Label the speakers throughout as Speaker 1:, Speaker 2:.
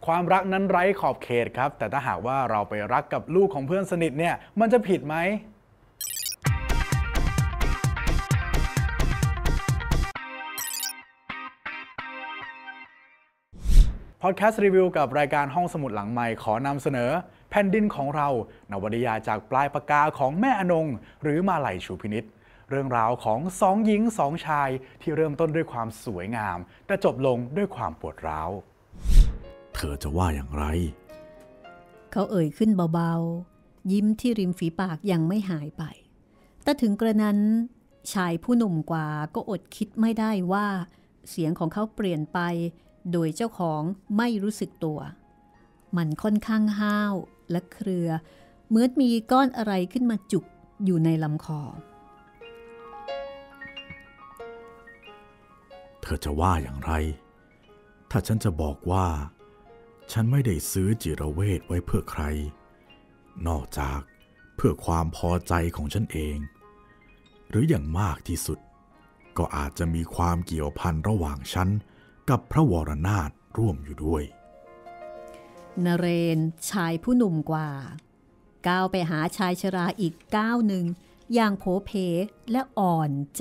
Speaker 1: ความรักนั้นไร้ขอบเขตครับแต่ถ้าหากว่าเราไปรักกับลูกของเพื่อนสนิทเนี่ยมันจะผิดไหมพอดแคสต์รีวิวกับรายการห้องสมุดหลังไมค์ขอนำเสนอแผ่นดินของเรานวนิยายจากปลายปากกาของแม่อนงหรือมาลัยชูพินิจเรื่องราวของสองหญิงสองชายที่เริ่มต้นด้วยความสวยงามแต่จบลงด้วยความปวดร้าว
Speaker 2: เธอจะว่าอย่างไร
Speaker 3: เขาเอ่ยขึ้นเบาๆยิ้มที่ริมฝีปากยังไม่หายไปแต่ถึงกระนั้นชายผู้หนุ่มกว่าก็อดคิดไม่ได้ว่าเสียงของเขาเปลี่ยนไปโดยเจ้าของไม่รู้สึกตัวมันค่อนข้างห้าวและเครือเหมือนมีก้อนอะไรขึ้นมาจุกอยู่ในลำคอ
Speaker 2: เธอจะว่าอย่างไรถ้าฉันจะบอกว่าฉันไม่ได้ซื้อจิรเวชไว้เพื่อใครนอกจากเพื่อความพอใจของฉันเองหรืออย่างมากที่สุดก็อาจจะมีความเกี่ยวพันระหว่างฉันกับพระวรนาถร่วมอยู่ด้วย
Speaker 3: นเรนชายผู้หนุ่มกว่าก้าวไปหาชายชราอีกก้าวหนึ่งอย่างโผเพและอ่อนใจ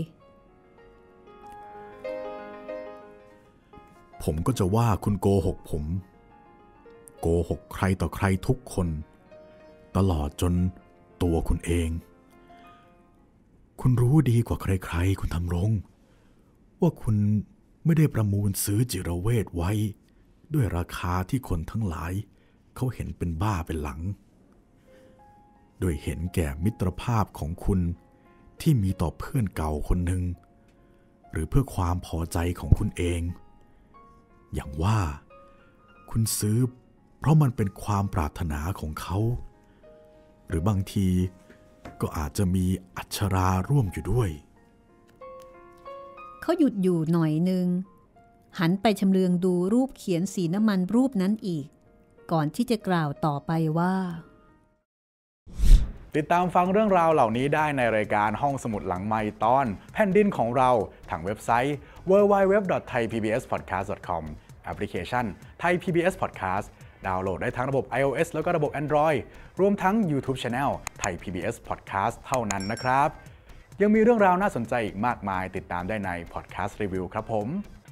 Speaker 2: ผมก็จะว่าคุณโกหกผมโกหกใครต่อใครทุกคนตลอดจนตัวคุณเองคุณรู้ดีกว่าใครๆคุณธำรงว่าคุณไม่ได้ประมูลซื้อจิรเวชไว้ด้วยราคาที่คนทั้งหลายเขาเห็นเป็นบ้าเป็นหลังโดยเห็นแก่มิตรภาพของคุณที่มีต่อเพื่อนเก่าคนหนึ่งหรือเพื่อความพอใจของคุณเองอย่างว่าคุณซื้อเพราะมันเป็นความปรารถนาของเขาหรือบางทีก็อาจจะมีอัชราร่วมอยู่ด้วย
Speaker 3: เขาหยุดอยู่หน่อยนึงหันไปชำเลืองดูรูปเขียนสีน้ำมันรูปนั้นอีกก่อนที่จะกล่าวต่อไปว่า
Speaker 1: ติดตามฟังเรื่องราวเหล่านี้ได้ในรายการห้องสมุดหลังไมค์ตอนแผ่นดินของเราทางเว็บไซต์ www.thaipbspodcast.com แอปพลิเคชัน Thai PBS Podcast ดาวน์โหลดได้ทั้งระบบ iOS แล้วก็ระบบ Android รวมทั้ง YouTube Channel Thai PBS Podcast เท่านั้นนะครับยังมีเรื่องราวน่าสนใจอีกมากมายติดตามได้ใน Podcast Review ครับผม